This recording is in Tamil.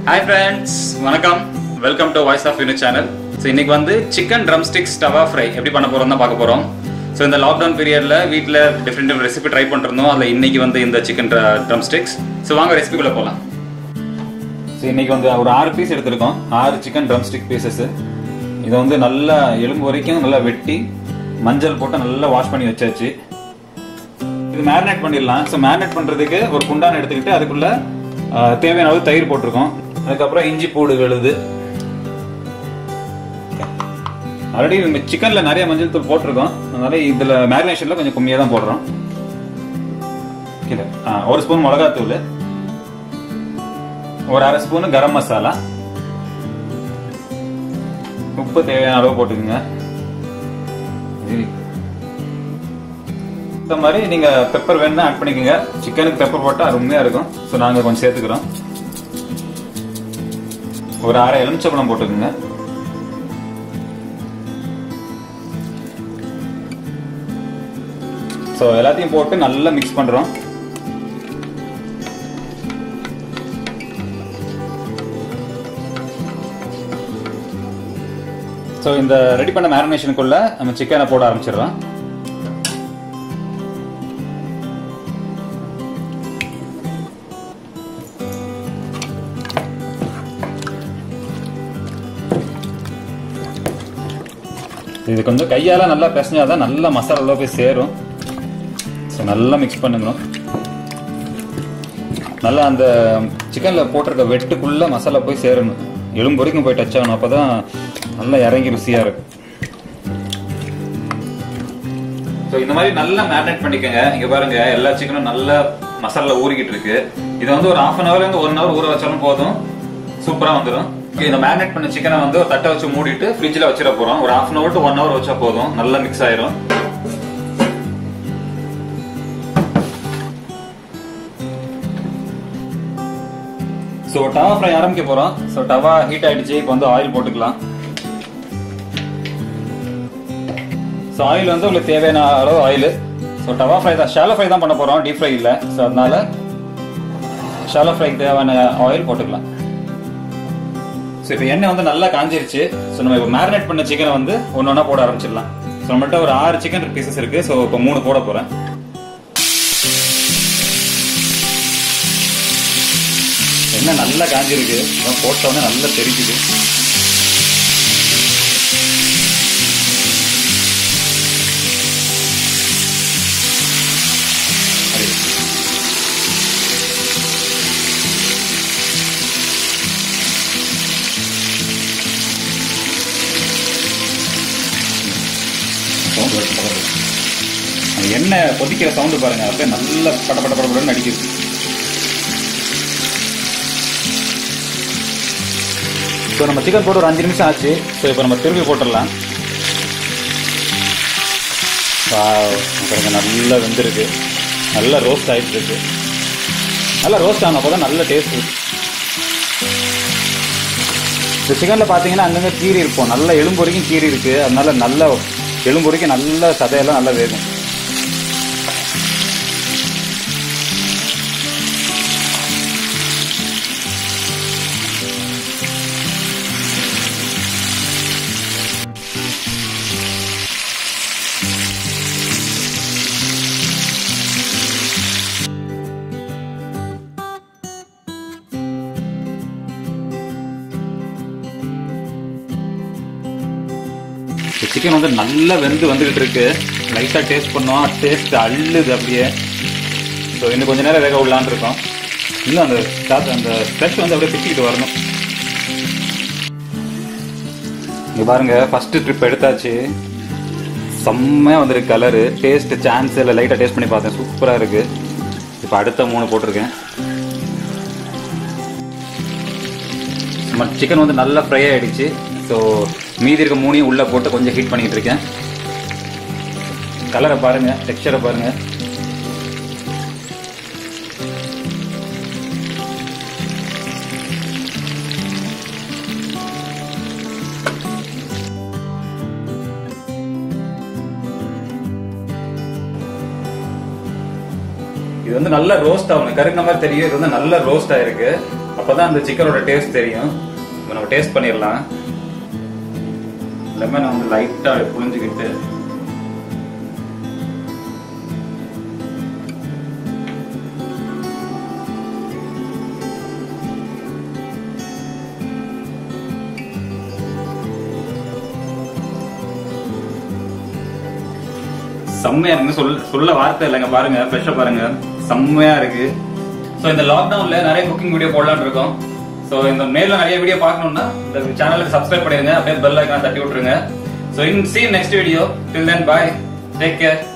Hi friends, வணக்கம். Welcome to Voice of Unit channel. So இன்னைக்கு வந்து chicken drumsticks tava fry எப்படி பண்ண போறோம்னு பார்க்க போறோம். So இந்த லாக்டவுன் பீரியட்ல வீட்ல டிஃபரண்ட் ரெசிபி ட்ரை பண்ணிருந்தோம். அதுல இன்னைக்கு வந்து இந்த chicken drumsticks. So வாங்க ரெசிபிக்குள்ள போலாம். So இன்னைக்கு வந்து ஒரு 6 பீஸ் எடுத்துருக்கோம். 6 chicken drumstick pieces. இத வந்து நல்லா எலும்பு வரைக்கும் நல்லா வெட்டி மஞ்சள் போட்டு நல்லா வாஷ் பண்ணி வச்சாச்சு. இது மேரினேட் பண்ணிடலாம். ஸோ மேரினேட் பண்ணுறதுக்கு ஒரு குண்டான் எடுத்துக்கிட்டு அதுக்குள்ள தேவையான அளவு தயிர் போட்டிருக்கோம். அதுக்கப்புறம் இஞ்சி பூடு விழுது. ஆல்ரெடி சிக்கன்ல நிறைய மஞ்சள் தூள் போட்டிருக்கோம், அதனால இதுல மேரினேஷன்ல கொஞ்சம் கம்மியாக தான் போடுறோம். ஒரு ஸ்பூன் மிளகாத்தூள், ஒரு அரை ஸ்பூன் கரம் மசாலா, உப்பு தேவையான அளவு போட்டுக்குங்க. இந்த மாதிரி நீங்க பெப்பர் வேணும்னா ஆட் பண்ணிக்கோங்க. சிக்கனுக்கு பெப்பர் போட்டா அருமையா இருக்கும். ஸோ நாங்க கொஞ்சம் சேர்த்துக்கிறோம். ஒரு அரை எலுமிச்சம்பழம் போட்டுக்கோங்க. ஸோ எல்லாத்தையும் போட்டு நல்லா மிக்ஸ் பண்றோம். ஸோ இந்த ரெடி பண்ண மேரினேஷனுக்குள்ள நம்ம சிக்கனை போட ஆரம்பிச்சிடலாம். இது கொஞ்சம் கையால நல்லா பிசைஞ்சாதான் நல்லா மசாலா போய் சேரும். ஸோ நல்லா மிக்ஸ் பண்ணுங்க. நல்லா அந்த சிக்கன்ல போட்டிருக்க வெட்டுக்குள்ள மசாலா போய் சேரணும், எலும்பு வரைக்கும் போய் டச் ஆகணும். அப்பதான் நல்லா இறங்கி ருசியா இருக்கும். ஸோ இந்த மாதிரி நல்லா மேரினேட் பண்ணிக்கோங்க. இங்க பாருங்க, எல்லா சிக்கனும் நல்லா மசாலா ஊறிக்கிட்டு இருக்கு. இது வந்து ஒரு 1/2 hour 1 hour ஊற வச்சாலும் போதும், சூப்பரா வந்துடும். இந்த மேரினேட் பண்ண சிக்கனை வந்து ஒரு தட்டை வச்சு மூடிட்டு ஃப்ரிட்ஜ்ல வச்சிட போறோம். ஒரு 1/2 hour to 1 hour வச்சா போதும், நல்லா மிக்ஸ் ஆயிரும். ஸோ டவா ஃப்ரை ஆரம்பிக்க போறோம். ஸோ டவா ஹீட் ஆயிடுச்சு. இப்போ வந்து ஆயில் போட்டுக்கலாம். ஸோ ஆயில் வந்து உங்களுக்கு தேவையான அளவு ஆயில். ஸோ டவா ஃப்ரை தான், ஷாலோ ஃப்ரை தான் பண்ண போறோம், டீப் ஃப்ரை இல்லை. ஸோ அதனால ஷாலோ ஃப்ரைக்கு தேவையான ஆயில் போட்டுக்கலாம். ஸோ இப்போ எண்ணெய் வந்து நல்லா காஞ்சிருச்சு. ஸோ நம்ம இப்போ மேரினேட் பண்ண சிக்கனை வந்து ஒன்னொன்னா போட ஆரம்பிச்சிடலாம். ஸோ நம்மள்ட்ட ஒரு 6 சிக்கன் பீசஸ் இருக்கு. ஸோ இப்போ 3 போட போறேன். எண்ணெய் நல்லா காஞ்சிருக்கு, போட்ட உடனே நல்லா தெரிக்குது. எண்ணெய் கொதிக்கிற சவுண்டு பாருங்க, அப்படியே நல்லா பட பட படன்னு அடிக்குது. ஸோ நம்ம சிக்கன் போட்டு ஒரு 5 நிமிஷம் ஆச்சு. ஸோ இப்போ நம்ம திருப்பி போட்டுடலாம். நல்லா வெந்திருக்கு, நல்லா ரோஸ்ட் ஆகிட்டு இருக்கு. நல்லா ரோஸ்ட் ஆனப்போ தான் நல்ல டேஸ்ட். இந்த சிக்கனில் பார்த்தீங்கன்னா அங்கங்கே கீரி இருப்போம், நல்ல எலும்பு வரைக்கும் கீரி இருக்கு. அதனால நல்ல எலும்பு வரைக்கும் நல்ல சதையெல்லாம் நல்லா வேகும். சிக்கன் வந்து நல்லா வந்துகிட்டு இருக்கு. லைட்டா டேஸ்ட் பண்ணோம், டேஸ்ட் அள்ளுது அப்படியே. ஸோ இன்னும் கொஞ்ச நேரம் வேக விடலான்னு இருக்கோம். இன்னும் அந்த ஃப்ரெஷ் வந்து அப்படியே பிச்சுக்கிட்டு வரணும். இங்க பாருங்க, ஃபர்ஸ்ட் ட்ரிப் எடுத்தாச்சு. செம்மையா வந்துருக்கு கலரு. டேஸ்ட் சான்ஸ் இல்லை, லைட்டா டேஸ்ட் பண்ணி பார்த்தேன், சூப்பரா இருக்கு. இப்போ அடுத்த 3 போட்டிருக்கேன். சிக்கன் வந்து நல்லா ஃப்ரை ஆயிடுச்சு. ஸோ மீதி இருக்க 3 உள்ள போட்டு கொஞ்சம் ஹீட் பண்ணிட்டு இருக்கேன். கலரை பாருங்க, டெக்ஸ்சரை பாருங்க. இது வந்து நல்ல ரோஸ்ட் ஆகும். கருகின மாதிரி தெரியும், இது வந்து நல்ல ரோஸ்ட் ஆயிருக்கு. அப்பதான் அந்த சிக்கனோட டேஸ்ட் தெரியும். இப்போ நம்ம டேஸ்ட் பண்ணிடலாம். லெமன் வந்து லைட்டா புளிஞ்சுக்கிட்டு செம்மையா இருக்கு. சொல்ல வார்த்தை இல்லைங்க. பாருங்க, ஃப்ரெஷ்ஷா பாருங்க, செம்மையா இருக்கு. ஸோ இந்த லாக்டவுன்ல நிறைய குக்கிங் வீடியோ போடலான்னு இருக்கோம். ஸோ இந்த மேல நிறைய வீடியோ பார்க்கணும்னா இந்த சேனலுக்கு சப்ஸ்கிரைப் பண்ணிருங்க, அப்படியே பெல் ஐக்கான தட்டி விட்டுருங்க. So see you next video. Till then, bye. Take care.